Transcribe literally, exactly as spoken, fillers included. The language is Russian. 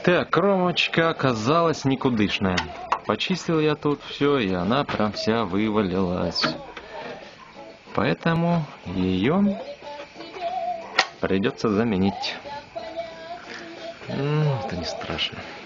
Так, кромочка оказалась никудышная. Почистил я тут все, и она прям вся вывалилась. Поэтому ее придется заменить. Ну, это не страшно.